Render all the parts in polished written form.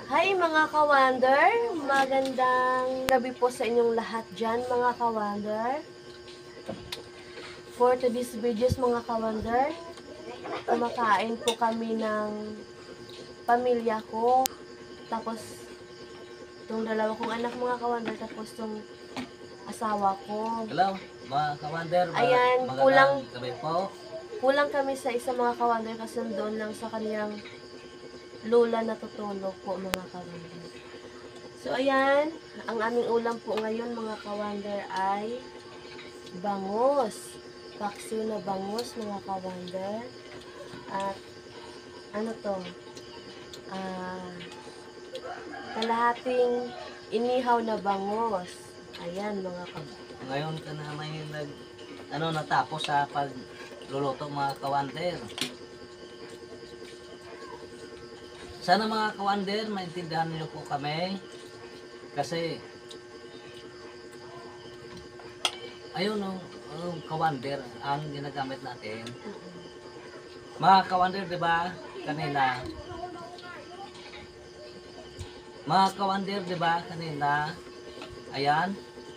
Hi mga ka-wonder! Magandang gabi po sa inyong lahat dyan mga ka-wonder. For today's videos mga ka-wonder, kumakain po kami ng pamilya ko. Tapos, itong dalawa kong anak mga ka-wonder, tapos itong asawa ko. Hello, mga ka-wonder. Ayan, Magandang gabi po. kulang kami sa isa mga ka-wonder kasi doon lang sa kaniyang lola natutulog po mga ka-wonder. So ayan, ang aming ulam po ngayon mga ka-wonder ay bangus. Paksiw na bangus mga ka-wonder. At ano to? Kalahating inihaw na bangus. Ayan mga ka-wonder. Ngayon ka na may natapos sa pagluluto mga ka-wonder. Sana mga ka-wonder, maintindihan niyo po kami. Kasi ayun ka-wonder ang ginagamit natin. Mga ka-wonder, di ba? Kanina. Mga ka-wonder, di ba? Kanina. Ayan.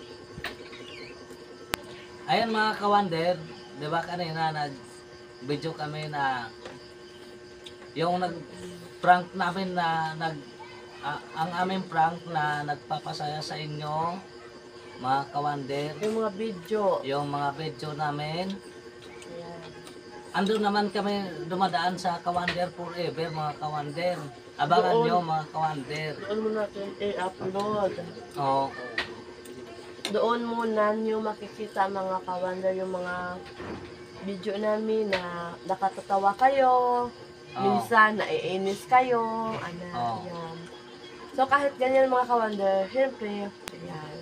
Ayan mga ka-wonder, di ba kanina nag-video kami na yung nag-prank namin na ang aming prank na nagpapasaya sa inyo mga ka-wonder. Yung mga video namin. Ayan. Andun naman kami dumadaan sa ka-wonder forever mga ka-wonder. Abangan nyo mga ka-wonder. Doon mo natin i-upload. Oo. Doon muna nyo makikita mga ka-wonder yung mga video namin na nakatatawa kayo, minsan naiinis kayo, yan. So kahit ganyan mga ka-wonder, syempre, yan.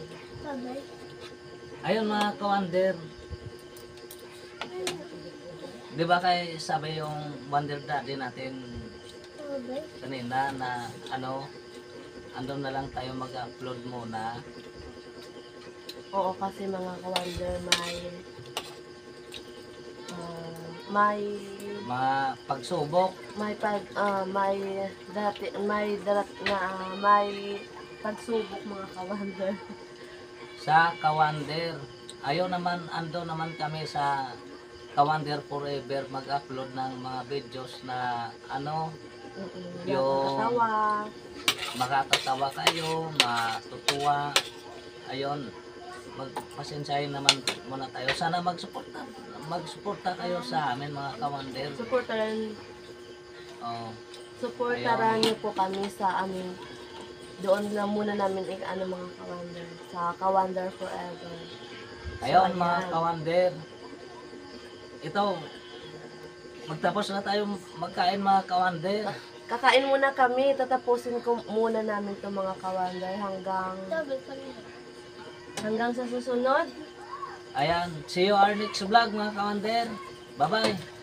Ayun mga ka-wonder. Di ba kay sabi yung Wonder Daddy natin kanina na andun na lang tayo mag-upload muna. Oo, kasi mga ka-wonder may pagsubok, may pagsubok mga ka-wonder. sa ka-wonder. Ayaw naman, ando naman kami sa ka-wonder forever mag-upload ng mga videos na yung makakatawa kayo, matutuwa. Ayun, magpasensyahin naman muna tayo. Sana magsuporta kayo sa amin mga ka-wonder. Supportaran niyo po kami sa amin. Doon lang muna namin mga ka-wonder. Sa ka-wonder forever. Ayun mga ka-wonder. Ito, magtapos na tayo magkain mga ka-wonder. Kakain muna kami. Tatapusin ko muna namin itong mga ka-wonder hanggang sa susunod. Ayan, see you our next vlog mga ka-wonder. Bye-bye.